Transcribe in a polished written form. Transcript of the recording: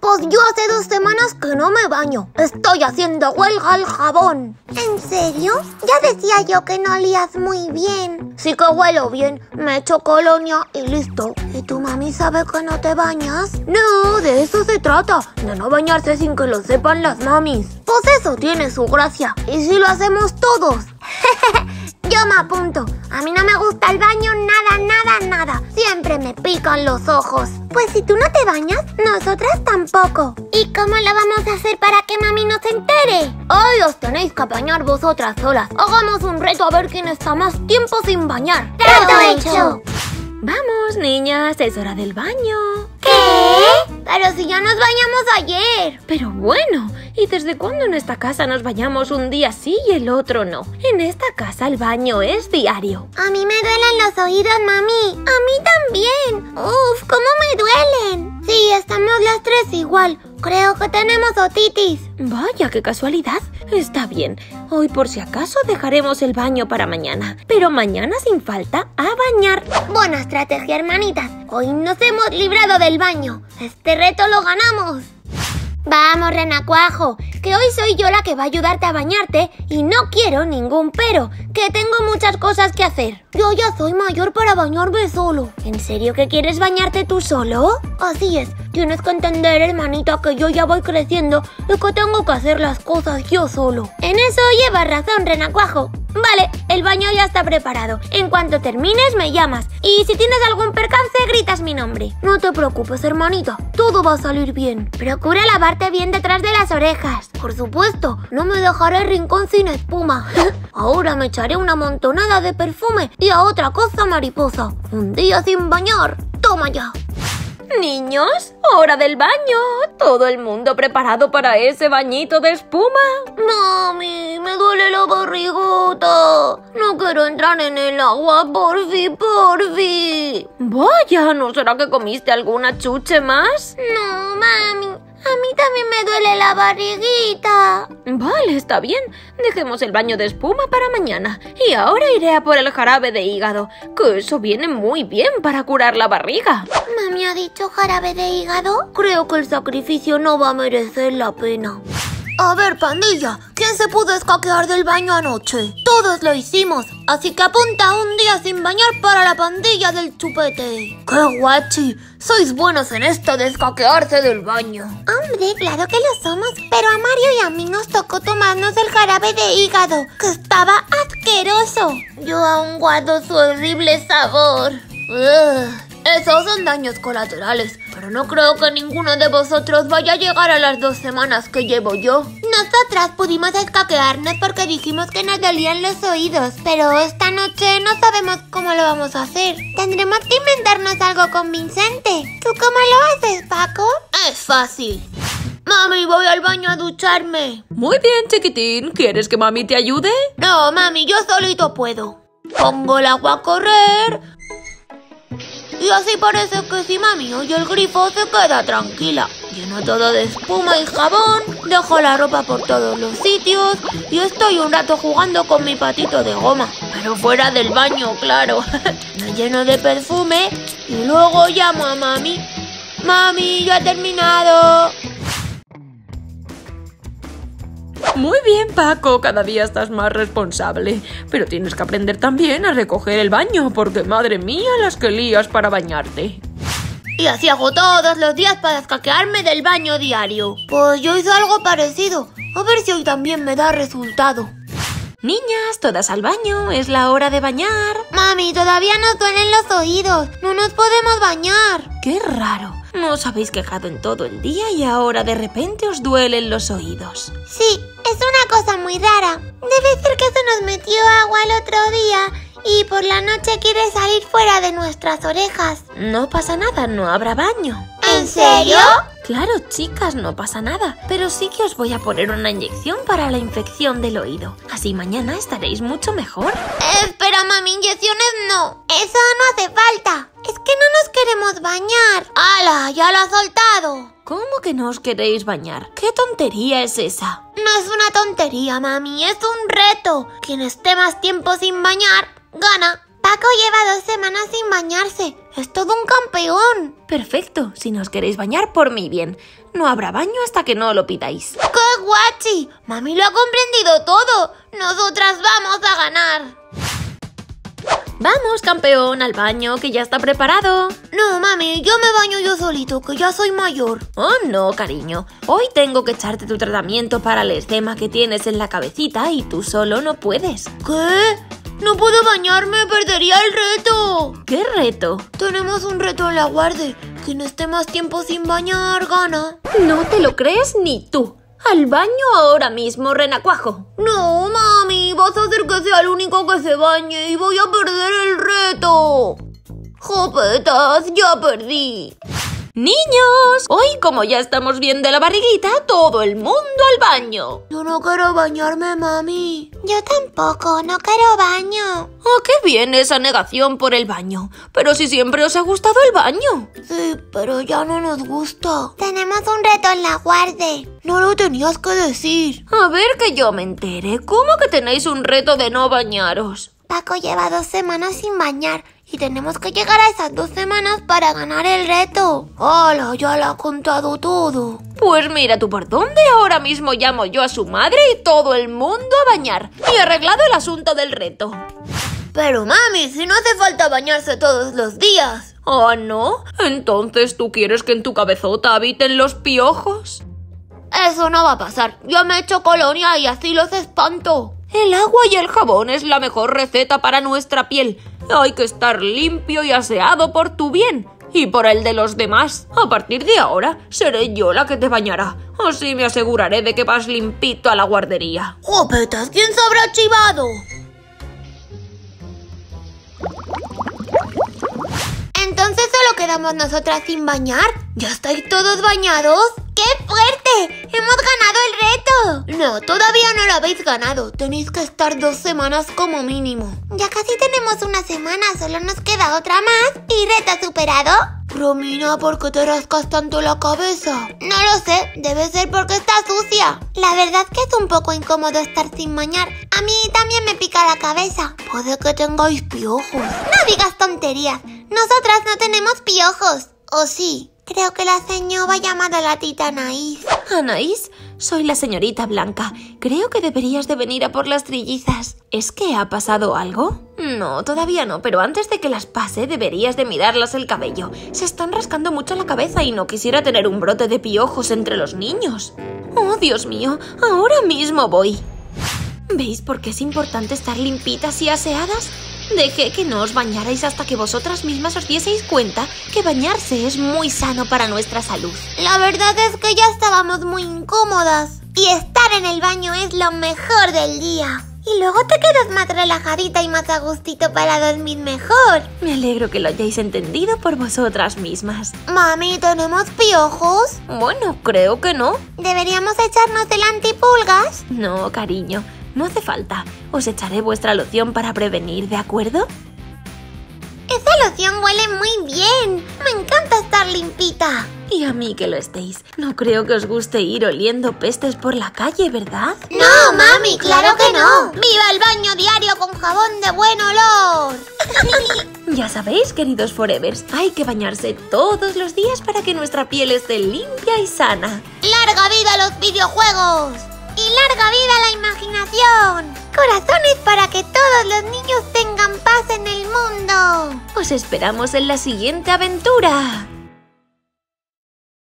Pues yo hace 2 semanas que no me baño. Estoy haciendo huelga al jabón. ¿En serio? Ya decía yo que no olías muy bien. Sí que huelo bien. Me echo colonia y listo. ¿Y tu mami sabe que no te bañas? No, de eso se trata. De no bañarse sin que lo sepan las mamis. Pues eso tiene su gracia. ¿Y si lo hacemos todos? Yo me apunto. A mí no me gusta el baño nada. Siempre me pican los ojos. Pues si tú no te bañas, nosotras tampoco. ¿Y cómo lo vamos a hacer para que mami no se entere? ¡Ay, os tenéis que bañar vosotras solas! Hagamos un reto a ver quién está más tiempo sin bañar. ¡Trato hecho! Vamos, niñas, es hora del baño. ¿Qué? Pero si ya nos bañamos ayer. Pero bueno, ¿y desde cuándo en esta casa nos bañamos un día sí y el otro no? En esta casa el baño es diario. A mí me duelen los oídos, mami. A mí también. Uf, ¿cómo me duelen? Sí, estamos las 3 igual. Creo que tenemos otitis. Vaya, qué casualidad. Está bien. Hoy por si acaso dejaremos el baño para mañana. Pero mañana sin falta a bañar. Buena estrategia, hermanitas. Hoy nos hemos librado del baño. Este reto lo ganamos. Vamos, renacuajo, que hoy soy yo la que va a ayudarte a bañarte y no quiero ningún pero, que tengo muchas cosas que hacer. Yo ya soy mayor para bañarme solo. ¿En serio que quieres bañarte tú solo? Así es, tienes que entender, hermanita, que yo ya voy creciendo y que tengo que hacer las cosas yo solo. En eso llevas razón, renacuajo. Vale, el baño ya está preparado. En cuanto termines me llamas. Y si tienes algún percance, gritas mi nombre. No te preocupes, hermanita, todo va a salir bien. Procura lavarte bien detrás de las orejas. Por supuesto, no me dejaré rincón sin espuma. Ahora me echaré una montonada de perfume y a otra cosa mariposa. Un día sin bañar. Toma ya. Niños, hora del baño. ¿Todo el mundo preparado para ese bañito de espuma? Mami, me duele la barrigota. No quiero entrar en el agua, porfi. Vaya, ¿no será que comiste alguna chuche más? No, mami. A mí también me duele la barriguita. Vale, está bien. Dejemos el baño de espuma para mañana. Y ahora iré a por el jarabe de hígado, que eso viene muy bien para curar la barriga. ¿Mami ha dicho jarabe de hígado? Creo que el sacrificio no va a merecer la pena. A ver, pandilla, ¿quién se pudo escaquear del baño anoche? Todos lo hicimos, así que apunta un día sin bañar para la pandilla del chupete. ¡Qué guachi! Sois buenos en esto de escaquearse del baño. Hombre, claro que lo somos, pero a Mario y a mí nos tocó tomarnos el jarabe de hígado, que estaba asqueroso. Yo aún guardo su horrible sabor. Esos son daños colaterales, pero no creo que ninguno de vosotros vaya a llegar a las 2 semanas que llevo yo. Nosotras pudimos escaquearnos porque dijimos que nos dolían los oídos, pero esta noche no sabemos cómo lo vamos a hacer. Tendremos que inventarnos algo convincente. ¿Tú cómo lo haces, Paco? Es fácil. Mami, voy al baño a ducharme. Muy bien, chiquitín. ¿Quieres que mami te ayude? No, mami, yo solito puedo. Pongo el agua a correr. Y así parece que si mami oye el grifo se queda tranquila. Lleno todo de espuma y jabón, dejo la ropa por todos los sitios y estoy un rato jugando con mi patito de goma. Pero fuera del baño, claro. Me lleno de perfume y luego llamo a mami. Mami, ya he terminado. Muy bien, Paco, cada día estás más responsable. Pero tienes que aprender también a recoger el baño, porque madre mía, las que lías para bañarte. Y así hago todos los días para escaquearme del baño diario. Pues yo hice algo parecido. A ver si hoy también me da resultado. Niñas, todas al baño, es la hora de bañar. Mami, todavía nos duelen los oídos. No nos podemos bañar. Qué raro. No os habéis quejado en todo el día y ahora de repente os duelen los oídos. Sí, es una cosa muy rara. Debe ser que se nos metió agua el otro día y por la noche quiere salir fuera de nuestras orejas. No pasa nada, no habrá baño. ¿En serio? Claro, chicas, no pasa nada. Pero sí que os voy a poner una inyección para la infección del oído. Así mañana estaréis mucho mejor. Espera, mami, inyecciones no. Eso no hace falta. Es que no nos queremos bañar. ¡Hala! ¡Ya lo ha soltado! ¿Cómo que no os queréis bañar? ¿Qué tontería es esa? No es una tontería, mami, es un reto. Quien esté más tiempo sin bañar, gana. Paco lleva 2 semanas sin bañarse. Es todo un campeón. Perfecto, si no os queréis bañar por mi bien. no habrá baño hasta que no lo pidáis. ¡Qué guachi! Mami lo ha comprendido todo. Nosotras vamos a ganar. Vamos, campeón, al baño, que ya está preparado. No, mami, yo me baño yo solito, que ya soy mayor. Oh, no, cariño. Hoy tengo que echarte tu tratamiento para el eczema que tienes en la cabecita y tú solo no puedes. ¿Qué? No puedo bañarme, perdería el reto. ¿Qué reto? Tenemos un reto en la guardia. Quien esté más tiempo sin bañar, gana. No te lo crees ni tú. ¡Al baño ahora mismo, renacuajo! No, mami, vas a hacer que sea el único que se bañe y voy a perder el reto. ¡Jopetas, ya perdí! ¡Niños! Hoy, como ya estamos bien de la barriguita, todo el mundo al baño. Yo no quiero bañarme, mami. Yo tampoco, no quiero baño. ¡Oh, qué bien esa negación por el baño! Pero si siempre os ha gustado el baño. Sí, pero ya no nos gusta. Tenemos un reto en la guardia. No lo tenías que decir. A ver que yo me entere. ¿Cómo que tenéis un reto de no bañaros? Paco lleva 2 semanas sin bañar y tenemos que llegar a esas 2 semanas para ganar el reto. ¡Hala! Ya lo ha contado todo. Pues mira tú por dónde, ahora mismo llamo yo a su madre y todo el mundo a bañar. Y arreglado el asunto del reto. Pero mami, si no hace falta bañarse todos los días. ¿Oh, no? ¿Entonces tú quieres que en tu cabezota habiten los piojos? Eso no va a pasar. Yo me echo colonia y así los espanto. El agua y el jabón es la mejor receta para nuestra piel. Hay que estar limpio y aseado por tu bien y por el de los demás. A partir de ahora, seré yo la que te bañará. Así me aseguraré de que vas limpito a la guardería. ¡Jopetas! ¿Quién se habrá chivado? ¿Entonces solo quedamos nosotras sin bañar? ¿Ya estáis todos bañados? ¡Qué fuerte! ¡Hemos ganado el reto! No, todavía no lo habéis ganado. Tenéis que estar 2 semanas como mínimo. Ya casi tenemos 1 semana, solo nos queda otra más. ¿Y reto superado? Romina, ¿por qué te rascas tanto la cabeza? No lo sé, debe ser porque está sucia. La verdad que es un poco incómodo estar sin bañar. A mí también me pica la cabeza. Puede que tengáis piojos. No digas tonterías. Nosotras no tenemos piojos. ¿O sí? Creo que la señora llamada la tita Anaís. Anaís, soy la señorita Blanca. Creo que deberías de venir a por las trillizas. ¿Es que ha pasado algo? No, todavía no, pero antes de que las pase deberías de mirarlas el cabello. Se están rascando mucho la cabeza y no quisiera tener un brote de piojos entre los niños. Oh, Dios mío, ahora mismo voy. ¿Veis por qué es importante estar limpitas y aseadas? Dejé que no os bañarais hasta que vosotras mismas os dieseis cuenta que bañarse es muy sano para nuestra salud. La verdad es que ya estábamos muy incómodas. Y estar en el baño es lo mejor del día. Y luego te quedas más relajadita y más a gustito para dormir mejor. Me alegro que lo hayáis entendido por vosotras mismas. Mami, ¿tenemos piojos? Bueno, creo que no. ¿Deberíamos echarnos el antipulgas? No, cariño. No hace falta. Os echaré vuestra loción para prevenir, ¿de acuerdo? Esa loción huele muy bien. Me encanta estar limpita. Y a mí que lo estéis. No creo que os guste ir oliendo pestes por la calle, ¿verdad? No, mami, claro que no. ¡Viva el baño diario con jabón de buen olor! Ya sabéis, queridos Forevers, hay que bañarse todos los días para que nuestra piel esté limpia y sana. ¡Larga vida los videojuegos! ¡Y larga vida la imaginación! ¡Corazones para que todos los niños tengan paz en el mundo! Os esperamos en la siguiente aventura.